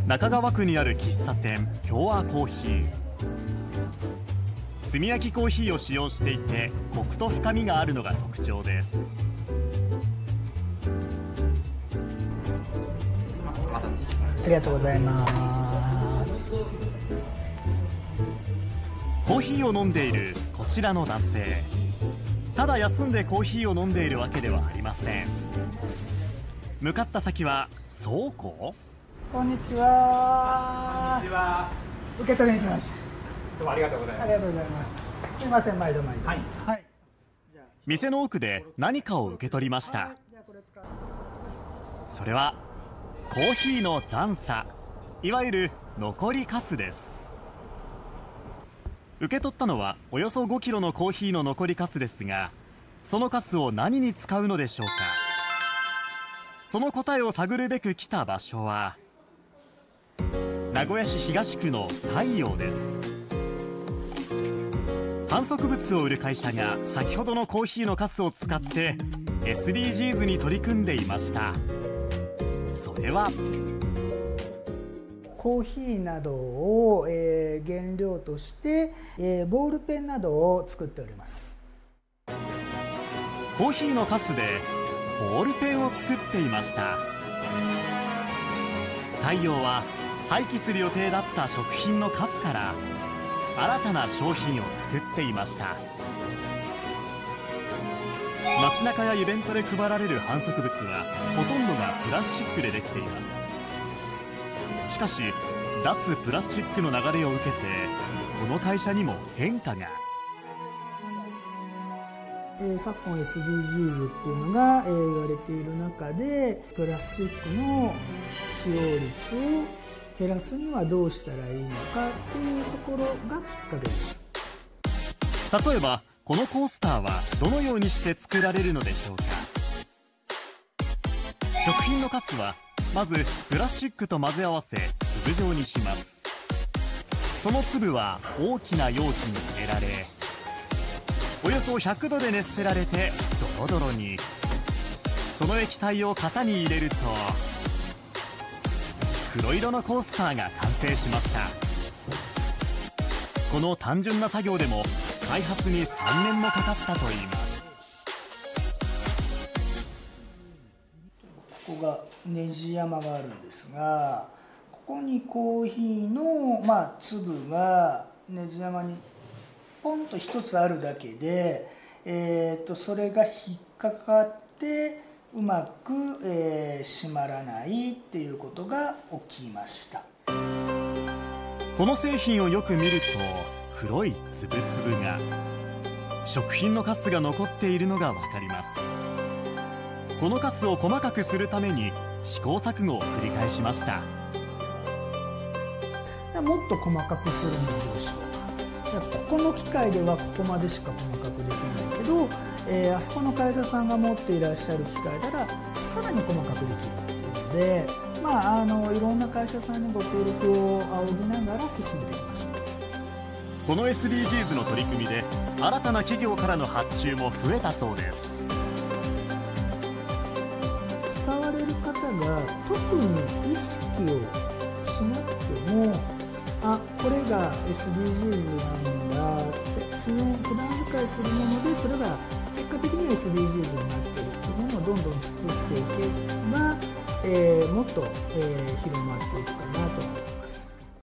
中川区にある喫茶店共和コーヒー。炭焼きコーヒーを使用していて、コクと深みがあるのが特徴です。 ありがとうございます。 コーヒーを飲んでいるこちらの男性、ただ休んでコーヒーを飲んでいるわけではありません。向かった先は倉庫。 こんにちは。 こんにちは。 受け取りに来ました。 どうもありがとうございます。 ありがとうございます。すみません、毎度毎度。 はい。 はい。 店の奥で何かを受け取りました。それはコーヒーの残差、いわゆる残りカスです。受け取ったのはおよそ5キロのコーヒーの残りカスですが、そのカスを何に使うのでしょうか。その答えを探るべく来た場所は名古屋市東区の太陽です。販促物を売る会社が先ほどのコーヒーのカスを使って SDGs に取り組んでいました。それはコーヒーなどを、原料として、ボールペンなどを作っております。 コーヒーのカスでボールペンを作っていました。太陽は廃棄する予定だった食品のカスから新たな商品を作っていました。街中やイベントで配られる販促物はほとんどがプラスチックでできています。しかし脱プラスチックの流れを受けて、この会社にも変化が。 昨今 SDGs っていうのが、言われている中で、プラスチックの使用率を減らすにはどうしたらいいのかっていうところがきっかけです。 例えばこのコースターはどのようにして作られるのでしょうか。食品のカスはまずプラスチックと混ぜ合わせ粒状にします。その粒は大きな容器に入れられ、およそ100度で熱せられてドロドロに。その液体を型に入れると黒色のコースターが完成しました。この単純な作業でも開発に3年もかかったといいます。 ここがネジ山があるんですが、ここにコーヒーの、粒がネジ山にポンと一つあるだけで、それが引っかかってうまく、締まらないっていうことが起きました。 この製品をよく見ると黒い粒々が、食品のカスが残っているのが分かります。このカスを細かくするために試行錯誤を繰り返しました。 もっと細かくするにはどうしようか。ここの機械ではここまでしか細かくできないけど、あそこの会社さんが持っていらっしゃる機械ならさらに細かくできるっていうので、いろんな会社さんにご協力を仰ぎながら進めてきました。 この SDGs の取り組みで新たな企業からの発注も増えたそうです。 使われる方が特に意識をしなくても、これが SDGs なんだって、普段使いするものでそれが結果的に SDGs になっているっていうものをどんどん作っていけば、もっと、広まっていくかなと思います。